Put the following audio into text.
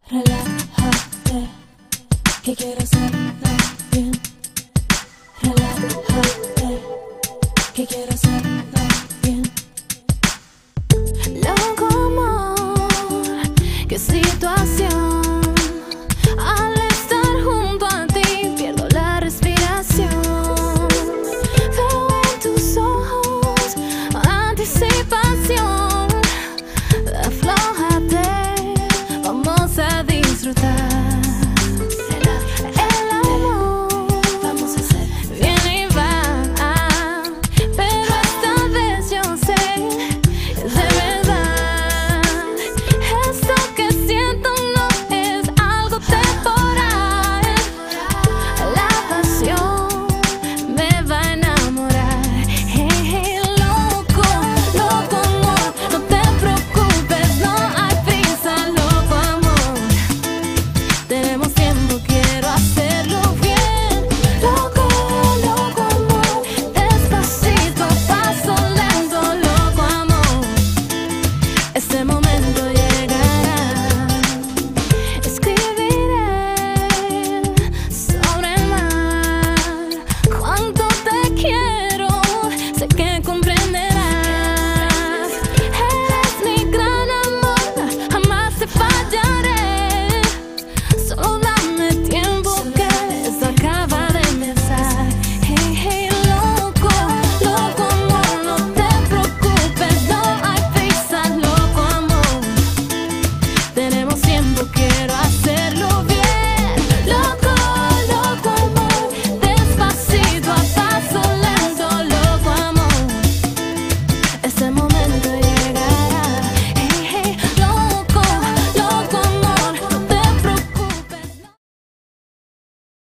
Relájate, que quiero hacerlo bien. Relájate, que quiero hacerlo bien. Loco amor, qué situación. Al estar junto a ti pierdo la respiración. Veo en tus ojos anticipación. Aflójate, vamos a disfrutar.